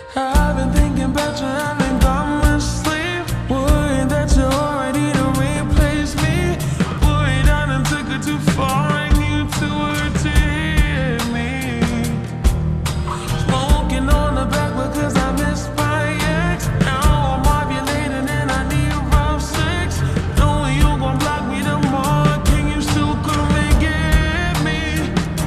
I've been thinking about you, I haven't got much sleep. Worried that you're already to replace me. Worried I done took it too far and you too hurt to hear me. Smoking on the back because I miss my ex. Now I'm ovulating and I need rough sex. Knowing you gon' block me tomorrow, can you still come and get me?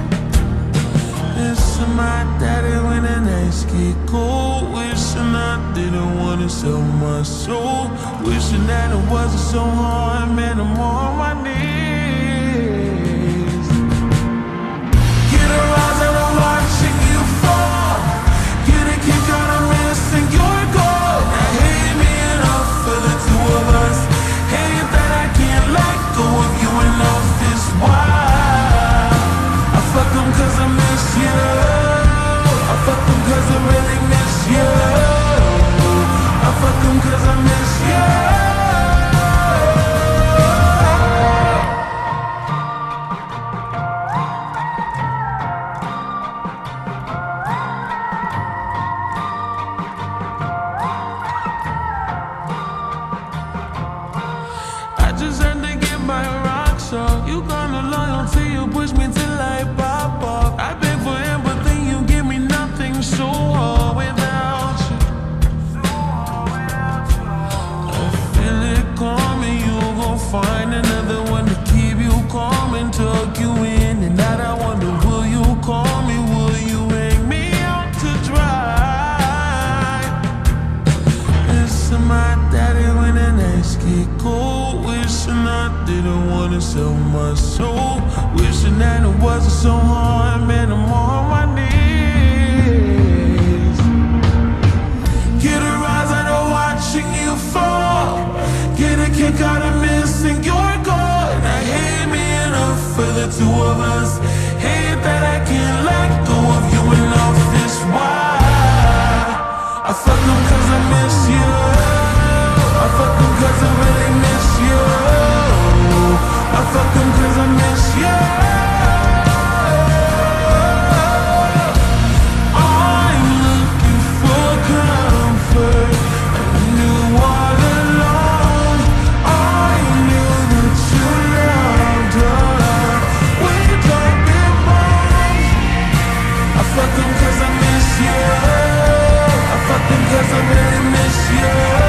Missing my daddy when the nights get cold. Wishing I didn't wanna sell my soul. Wishing that it wasn't so hard, man, I'm on my knees. Get a rise out of watching you fall. Get a kick out of missing your goal. Now hate me enough for the two of us. Hate that I can't let go of you enough. This why I fuck them cause I miss you. I fuck them cause I really miss you. I fuck them cause I miss you. I just had to get my rocks off. You gonna loyal till you push me till I pop off. I beg for empathy, you give me nothing so hard without you. I feel it coming, you gon' find another one to keep you calm and tuck you in. And that I wonder, will you call me? Will you hang me out to dry? Missing my daddy when the nights get cold. Wishing I didn't wanna sell my soul. Wishing that it wasn't so hard, man, I'm on my knees. Get a rise out of watching you fall. Get a kick out of missing your goal. Now hate me enough for the two of us. Hate that I can't let go of you enough. This why I fuck them cause I miss you. I fuck them cause I really miss you. I fuck them cause I miss you. I'm looking for comfort, and you all alone. I knew that you loved her. We don't be wrong. I fuck them cause I miss you. I fuck them cause I really miss you.